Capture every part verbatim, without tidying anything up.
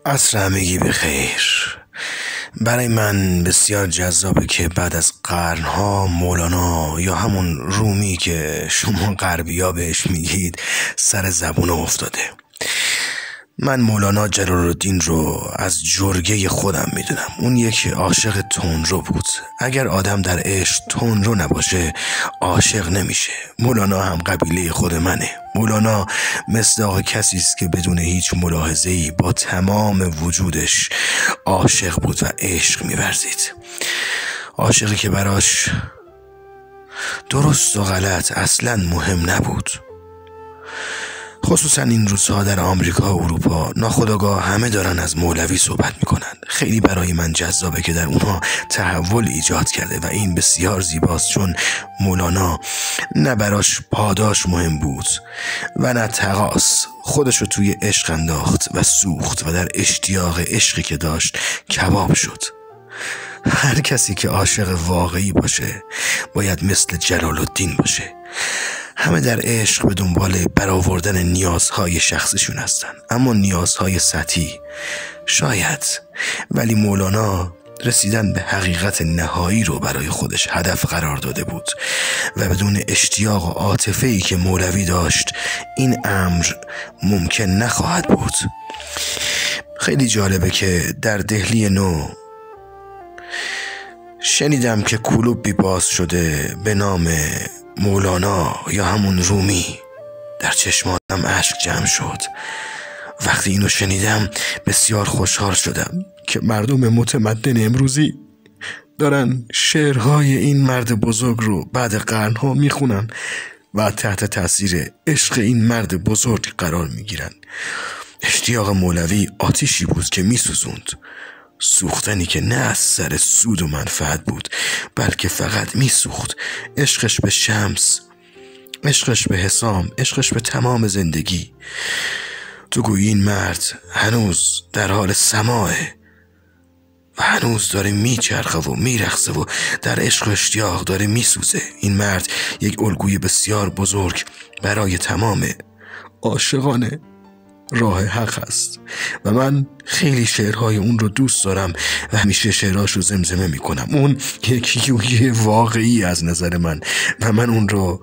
عصر همگی بخیر. برای من بسیار جذابه که بعد از قرنها مولانا یا همون رومی که شما غربی‌ها بهش میگید سر زبون افتاده. من مولانا جلال‌الدین رو از جرگه خودم میدونم. اون یک عاشق تندرو بود. اگر آدم در عشق تندرو نباشه عاشق نمیشه. مولانا هم قبیله خود منه. مولانا مصداق کسی است که بدون هیچ ملاحظه‌ای با تمام وجودش عاشق بود و عشق می‌ورزید. عاشقی که براش درست و غلط اصلاً مهم نبود. خصوصا این روزها در آمریکا و اروپا ناخودآگاه همه دارن از مولوی صحبت میکنن. خیلی برای من جذابه که در اونها تحول ایجاد کرده و این بسیار زیباست، چون مولانا نه براش پاداش مهم بود و نه تقاص. خودشو توی عشق انداخت و سوخت و در اشتیاق عشقی که داشت کباب شد. هر کسی که عاشق واقعی باشه باید مثل جلال‌الدین باشه. همه در عشق به دنبال برآوردن نیازهای شخصیشون هستن، اما نیازهای سطحی شاید، ولی مولانا رسیدن به حقیقت نهایی رو برای خودش هدف قرار داده بود و بدون اشتیاق و عاطفه‌ای که مولوی داشت این امر ممکن نخواهد بود. خیلی جالبه که در دهلی نو شنیدم که کلوبی باز شده به نام مولانا یا همون رومی. در چشماتم اشک جمع شد. وقتی اینو شنیدم بسیار خوشحال شدم که مردم متمدن امروزی دارن شعرهای این مرد بزرگ رو بعد قرنها میخونن و تحت تاثیر عشق این مرد بزرگ قرار میگیرن. اشتیاق مولوی آتیشی بود که میسوزوند، سوختنی که نه از سر سود و منفعت بود بلکه فقط میسوخت. عشقش به شمس، عشقش به حسام، عشقش به تمام زندگی. تو گویی این مرد هنوز در حال سماعه و هنوز داره میچرخه و میرقصه و در عشق و اشتیاق داره میسوزه. این مرد یک الگوی بسیار بزرگ برای تمام عاشقانه راه حق است و من خیلی شعرهای اون رو دوست دارم و همیشه شعرهاش رو زمزمه میکنم. اون یک یوگی واقعی از نظر من و من اون رو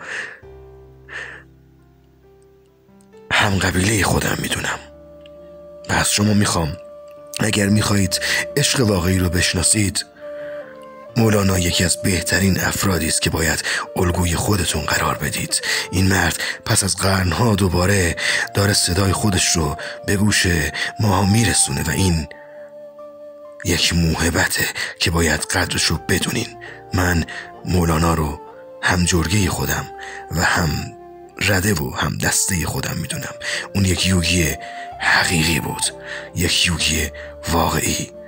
هم قبیله خودم میدونم. و از شما میخوام اگر میخواهید عشق واقعی رو بشناسید، مولانا یکی از بهترین افرادی است که باید الگوی خودتون قرار بدید. این مرد پس از قرنها دوباره داره صدای خودش رو به گوش ماها میرسونه و این یک موهبته که باید قدرش رو بدونین. من مولانا رو هم جرگه خودم و هم رده و هم دسته خودم میدونم. اون یک یوگی حقیقی بود، یک یوگی واقعی.